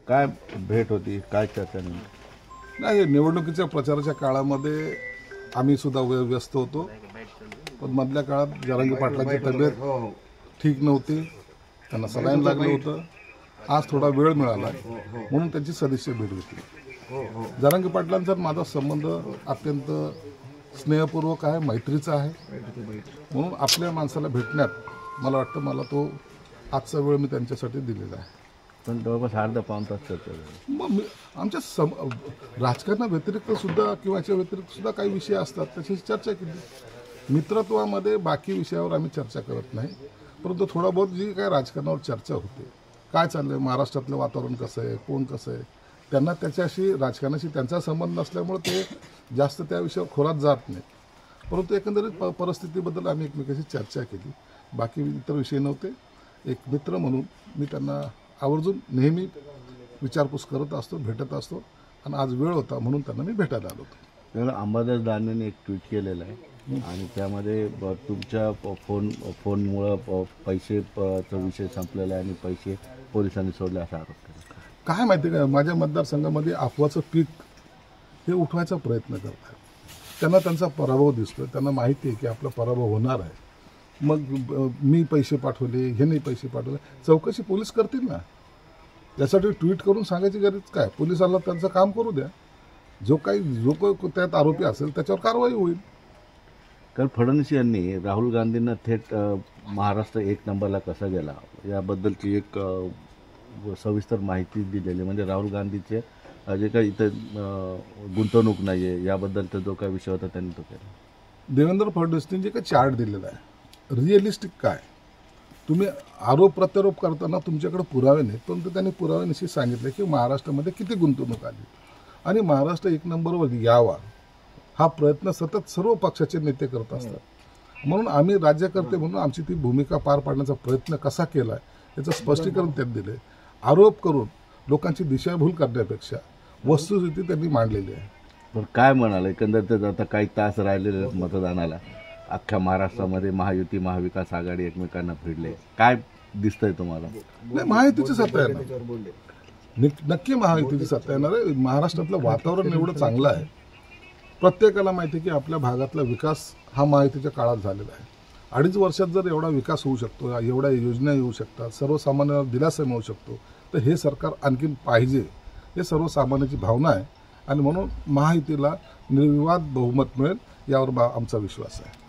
काय भेट होती, काय चर्चा नाही, निवडणुकीच्या प्रचाराच्या काळामध्ये आम्ही सुद्धा व्यस्त होतो, पण मधल्या काळात जरांगे पाटलांची तब्येत ठीक नव्हती, त्यांना सलाईन लागलं होतं. आज थोडा वेळ मिळाला म्हणून त्यांची सदिच्छा भेट घेतली. जरांगे पाटलांचा माझा संबंध अत्यंत स्नेहपूर्वक आहे, मैत्रीचा आहे, म्हणून आपल्या माणसाला भेटण्यात मला वाटतं मला तो आजचा वेळ मी त्यांच्यासाठी दिलेला आहे. पण जवळपास अर्धा पाऊण तास चर्चा झाली. मग आमच्या राजकारणाव्यतिरिक्त सुद्धा किंवा याच्या व्यतिरिक्त सुद्धा काही विषय असतात, त्याची चर्चा केली. मित्रत्वामध्ये बाकी विषयावर आम्ही चर्चा करत नाही, परंतु थोडा बहुत जी काय राजकारणावर चर्चा होते, काय चाललंय, महाराष्ट्रातलं वातावरण कसं आहे, कोण कसं आहे, त्यांना त्याच्याशी राजकारणाशी त्यांचा संबंध नसल्यामुळे ते जास्त त्या विषयावर खोलात जात नाही. परंतु एकंदरीत परिस्थितीबद्दल आम्ही एकमेकांशी चर्चा केली, बाकी इतर विषय नव्हते. एक मित्र म्हणून मी त्यांना आवर्जून नेहमी विचारपूस करत असतो, भेटत असतो, आणि आज वेळ होता म्हणून त्यांना मी भेटायला आलो होतो. अंबादास दानवेने एक ट्विट केलेलं आहे आणि त्यामध्ये तुमच्या फोनमुळं पैसेचा विषय संपलेला आहे आणि पैसे पोलिसांनी सोडले असा आरोप केला. काय माहिती का, माझ्या मतदारसंघामध्ये अफवाचं पीक हे उठवायचा प्रयत्न करतात. त्यांना त्यांचा पराभव दिसतोय, त्यांना माहिती आहे की आपला पराभव होणार आहे. मग मी पैसे पाठवले, ह्याने पैसे पाठवले, चौकशी पोलीस करतील ना. त्यासाठी ट्विट करून सांगायची गरज काय, पोलिसाला त्यांचं काम करू द्या. जो त्यात आरोपी असेल त्याच्यावर कारवाई होईल. कारण फडणवीस यांनी राहुल गांधींना थेट महाराष्ट्र 1 नंबरला कसा गेला याबद्दलची एक सविस्तर माहिती दिलेली. म्हणजे राहुल गांधीचे जे काही इथं गुंतवणूक नाही आहे याबद्दलचा जो काही विषय होता त्यांनी तो केला. देवेंद्र फडणवीसने जे काही चार्ट दिलेला आहे, रिअलिस्टिक काय, तुम्ही आरोप प्रत्यारोप करताना तुमच्याकडे पुरावे नाहीत, परंतु त्यांनी पुराव्यानिशी सांगितलं की महाराष्ट्रामध्ये किती गुंतवणूक आली आणि महाराष्ट्र 1 नंबरवर यावा हा प्रयत्न सतत सर्व पक्षाचे नेते करत असतात. म्हणून आम्ही राज्यकर्ते म्हणून आमची ती भूमिका पार पाडण्याचा प्रयत्न कसा केला आहे याचं स्पष्टीकरण त्यांनी दिले. आरोप करून लोकांची दिशाभूल करण्यापेक्षा वस्तुस्थिती त्यांनी मांडलेली आहे. पण काय म्हणाल, एकंदरीत आता काही तास राहिलेले मतदानाला, अख्ख्या महाराष्ट्रामध्ये महायुती महाविकास आघाडी एकमेकांना भिडले, काय दिसतंय तुम्हाला? नाही, महायुतीची सत्ता येणार, नक्की महायुतीची सत्ता येणार आहे. महाराष्ट्रातलं वातावरण एवढं चांगलं आहे, प्रत्येकाला माहिती आहे की आपल्या भागातला विकास हा महायुतीच्या काळात झालेला आहे. 2.5 वर्षात जर एवढा विकास होऊ शकतो, एवढ्या योजना येऊ शकतात, सर्वसामान्यांना दिलासा मिळू शकतो, तर हे सरकार आणखीन पाहिजे, हे सर्वसामान्यांची भावना आहे. आणि म्हणून महायुतीला निर्विवाद बहुमत मिळेल यावर आमचा विश्वास आहे.